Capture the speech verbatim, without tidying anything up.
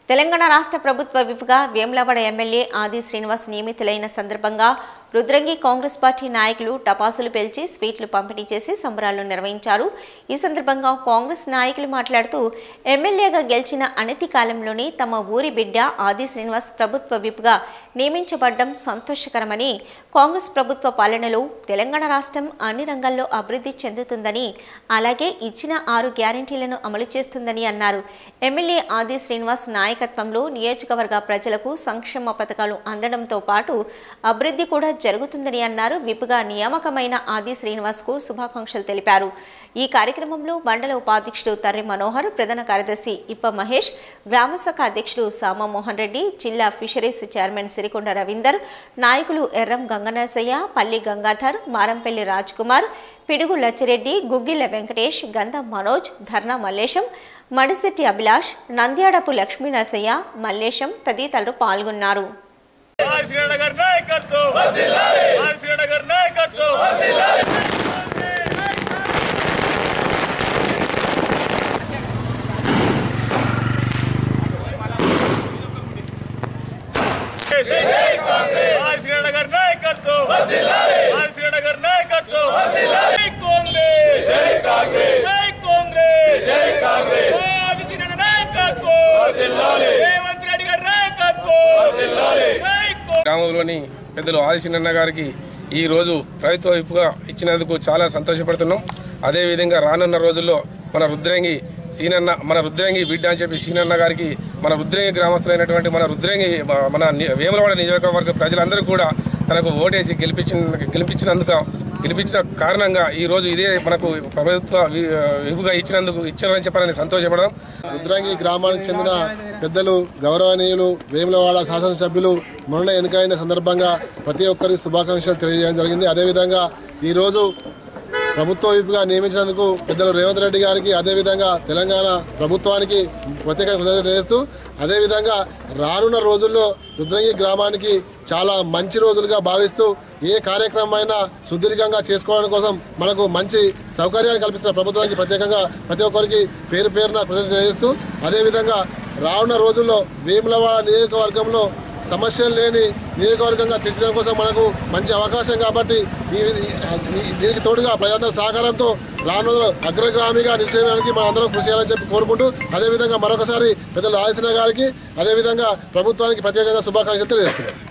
తెలంగాణ రాష్ట్ర ప్రభుత్వ విప్గా వేములవాడ ఎమ్మెల్యే ఆది శ్రీనివాస్ నియమితులైన సందర్భంగా రుద్రంగి కాంగ్రెస్ పార్టీ నాయకులు టపాసులు పేల్చి స్వీట్లు పంపిణీ చేసి సంబరాలు నిర్వహించారు। ఈ సందర్భంగా కాంగ్రెస్ నాయకులు మాట్లాడుతూ ఎమ్మెల్యేగా గెలిచిన అనతి కాలంలోనే తమ ఊరి బిడ్డ ఆది శ్రీనివాస్ ప్రభుత్వ విప్గా నియమించబడడం సంతోషకరమని, కాంగ్రెస్ ప్రభుత్వ పాలనలో తెలంగాణ రాష్ట్రం అన్ని రంగాల్లో అభివృద్ధి చెందుతుందని, అలాగే ఇచ్చిన ఆరు గ్యారెంటీలను అమలు చేస్తుందని అన్నారు। ఎమ్మెల్యే ఆది శ్రీనివాస్ నాయకత్వంలో నియోజకవర్గ ప్రజలకు సంక్షేమ పథకాలు అందడంతో పాటు అభివృద్ధి కూడా జరుగుతుందని అన్నారు। విప్గా నియామకమైన ఆది శ్రీనివాస్ కు శుభాకాంక్షలు తెలిపారు। ఈ కార్యక్రమంలో మండల ఉపాధ్యక్షుడు తర్రి మనోహర్, ప్రధాన కార్యదర్శి ఇప్ప మహేష్, గ్రామ శాఖ అధ్యక్షుడు సామ మోహన్ రెడ్డి, జిల్లా ఫిషరీస్ చైర్మన్ సిరికొండ రవీందర్, నాయకులు ఎర్రం గంగనరసయ్య, పల్లి గంగాధర్, మారంపల్లి రాజ్ కుమార్, పిడుగు లచ్చిరెడ్డి, గుగ్గిళ్ల వెంకటేష్, గంధ మనోజ్, ధర్నా మల్లేశం, మడిశెట్టి అభిలాష్, నంద్యాడపు లక్ష్మీ నరసయ్య, మల్లేశం తదితరులు పాల్గొన్నారు। గ్రామంలోని పెద్దలు ఆది శ్రీనన్న గారికి ఈ రోజు ప్రభుత్వ విప్గా ఇచ్చినందుకు చాలా సంతోషపడుతున్నాం। అదేవిధంగా రానున్న రోజుల్లో మన రుద్రంగి సీనన్న మన రుద్రంగి బిడ్డ అని చెప్పి సీనన్న గారికి మన రుద్రంగి గ్రామస్తులైనటువంటి మన రుద్రంగి మన వేములవాడ నియోజకవర్గ ప్రజలందరూ కూడా తనకు ఓటేసి గెలిపించిన గెలిపించినందుకు గెలిపించిన కారణంగా ఈరోజు ఇదే మనకు ప్రభుత్వ విపుగా ఇచ్చినందుకు ఇచ్చారని చెప్పాలని సంతోషపడడం। రుద్రంగి గ్రామానికి చెందిన పెద్దలు గౌరవనీయులు వేములవాడ శాసనసభ్యులు మొన్న ఎన్నికైన సందర్భంగా ప్రతి ఒక్కరికి శుభాకాంక్షలు తెలియజేయడం జరిగింది। అదేవిధంగా ఈరోజు ప్రభుత్వ విపుగా నియమించినందుకు పెద్దలు రేవంత్ రెడ్డి గారికి, అదేవిధంగా తెలంగాణ ప్రభుత్వానికి ప్రత్యేక కృతజ్ఞత చేస్తూ, అదేవిధంగా రానున్న రోజుల్లో రుద్రంగి గ్రామానికి చాలా మంచి రోజులుగా భావిస్తూ ఏ కార్యక్రమం అయినా సుదీర్ఘంగా చేసుకోవడం కోసం మనకు మంచి సౌకర్యాన్ని కల్పిస్తున్న ప్రభుత్వానికి ప్రత్యేకంగా ప్రతి ఒక్కరికి పేరు పేరున కృతజ్ఞత తెలియజేస్తూ, అదేవిధంగా రానున్న రోజుల్లో వేములవాడ నియోజకవర్గంలో సమస్యలు లేని నియోజకవర్గంగా తీర్చడం కోసం మనకు మంచి అవకాశం కాబట్టి దీనికి తోడుగా ప్రజలందరి సహకారంతో రానున్న అగ్రగామిగా నిలిచేయడానికి మనం అందరం కృషి చేయాలని చెప్పి కోరుకుంటూ, అదేవిధంగా మరొకసారి పెద్దలు ఆది శ్రీనివాస్ గారికి అదేవిధంగా ప్రభుత్వానికి ప్రత్యేకంగా శుభాకాంక్షలు తెలియజేస్తున్నాం।